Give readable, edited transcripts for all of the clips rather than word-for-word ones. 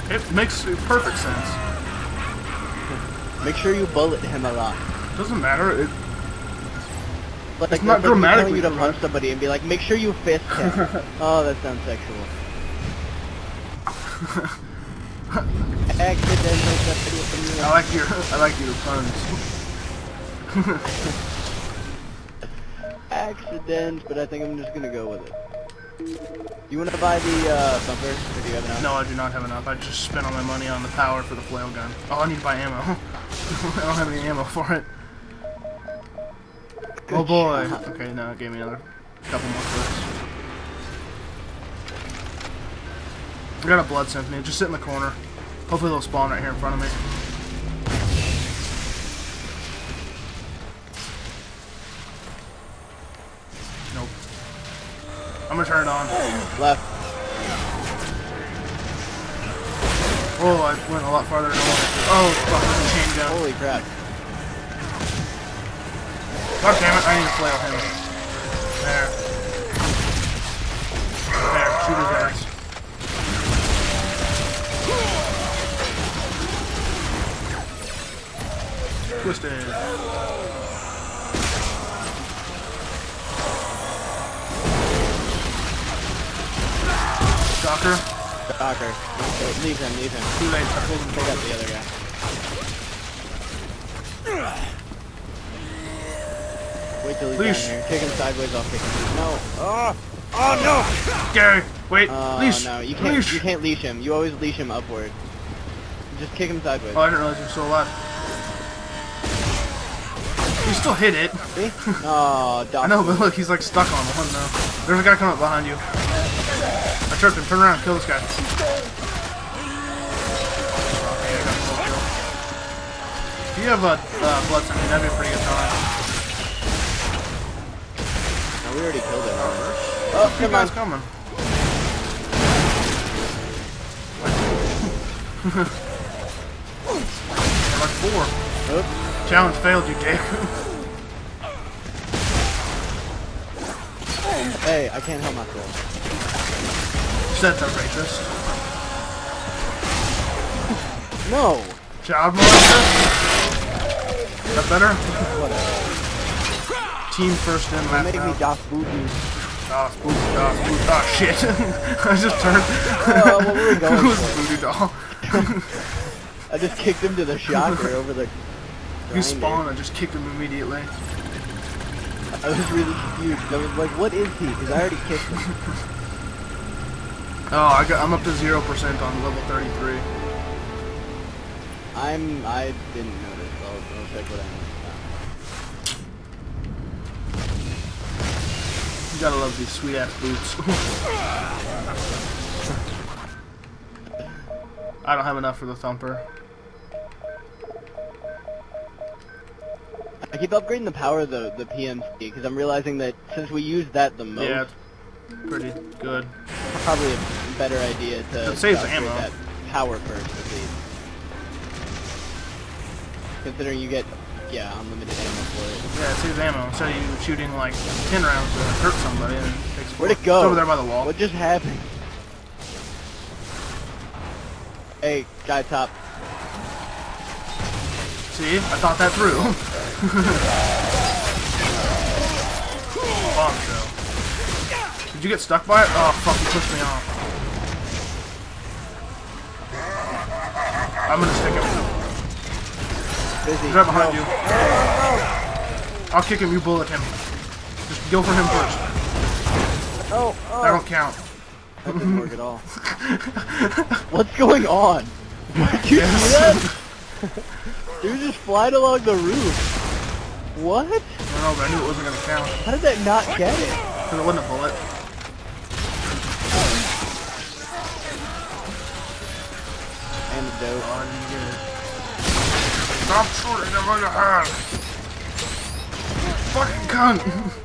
It makes perfect sense. Make sure you bullet him a lot. Doesn't matter. Like, It's not that's like dramatically you to correct. punch somebody and be like, make sure you fist him. Oh, that sounds sexual. Accidentally somebody from you. I like your puns. Accident, but I think I'm just gonna go with it. You wanna buy the bumper, or do you have enough? No, I do not have enough. I just spent all my money on the power for the flail gun. Oh, I need to buy ammo. I don't have any ammo for it. Oh boy. Okay, no, it gave me another couple more clicks. I got a blood symphony. Just sit in the corner. Hopefully they'll spawn right here in front of me. Nope. I'm gonna turn it on. Left. Oh, I went a lot farther than I wanted to. Oh, fuck, there's a chain gun. Holy crap. God damn it, I need to flail him. There. There, shoot his ass. Twisted. Stalker. Stalker. Okay, leave him, leave him. Too late, I pulled him Pick up forward. the other guy. Wait till he's Leash. down here. Kick him sideways, I'll kick him. No. Oh! Oh no! Gary, wait, Oh leash. no, you Leash. can't leash him. You always leash him upward. Just kick him sideways. Oh, I didn't realize you were still alive. You still hit it. See? Oh, I know, but look, he's like stuck on one now. There's a guy coming up behind you. I tripped him. Turn around, kill this guy. Okay, I got a full kill. If you have a blood symphony, that'd be a pretty good time. No, we already killed him. Oh, Oh, you come guys on. coming. Like 4. Oops. Challenge failed, you dick. Hey, I can't help myself. That's a racist. No! Child molester? Is that better? Whatever. Team first in, Don't last make me round. Das Boot. Oh, Voodoo doll. Oh, shit. I just turned. Oh, what were we going Who's for? Voodoo doll? I just kicked him to the shocker over the... He grinder. spawned, I just kicked him immediately. I was really confused. I was like, what is he? Because I already kicked him. Oh, I'm up to 0% on level 33. I didn't notice. I'll check what I missed. You gotta love these sweet ass boots. I don't have enough for the thumper. I keep upgrading the power of the PMC because I'm realizing that since we use that the most, Yeah, it's pretty good. probably a better idea to It saves upgrade ammo. that power first at least. Considering you get, unlimited ammo for it. Yeah, it saves ammo. Instead of you shooting like 10 rounds to hurt somebody and it takes 4. Where'd it go? It's over there by the wall. What just happened? Hey, guy top. See? I thought that through. Bombshell. Did you get stuck by it? Oh, fuck, you pushed me off. I'm gonna stick him. Busy. He's right behind No. you. I'll kick him, you bullet him. Just go for him first. Oh, That don't count. That didn't work at all. What's going on? Did you see that? He was just flying along the roof. What? I don't know, but I knew it wasn't gonna count. How did that not get it? Because it wasn't a bullet. Antidote. Oh, I didn't get it. Stop shooting him in the head! Fucking cunt!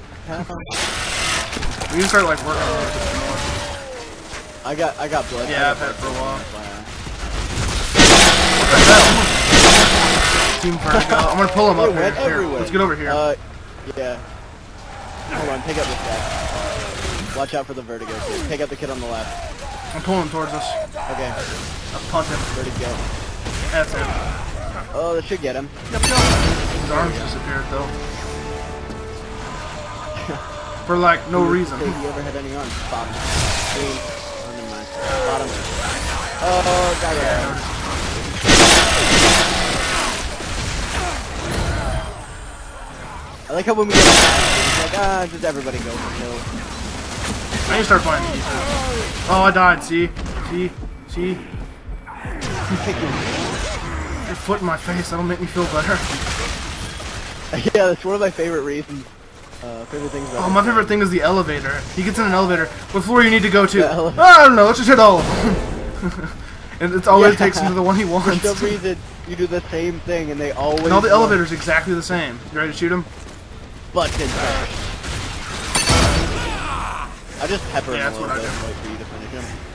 We need to start like working on it more. I got blood. Yeah, I've had it for a while. Team Vertigo. I'm gonna pull him up It here. went Here, everywhere. let's get over here. Yeah. Hold on, pick up this guy. Watch out for the vertigo too. Take out the kid on the left. I'm pulling him towards us. Okay. I'll punt him. Where'd he go? That's it. Oh, that should get him. His arms disappeared though. For like no reason. Have you ever had any arms? Bottom. Oh, never mind. Bottom. Oh, got it. I like how when we get it's like, just everybody go for kill. I need to start playing defense. Oh, I died. See? Your foot in my face. That'll make me feel better. Yeah, that's one of my favorite reasons. Favorite things about my favorite thing is the elevator. He gets in an elevator. What floor you need to go to? Oh, I don't know. Let's just hit all of them. And it's always takes him to the one he wants. For some reason, you do the same thing, and they always. And all the elevators exactly the same. You ready to shoot him? Button. I just pepper him a little bit, wait for you to finish him.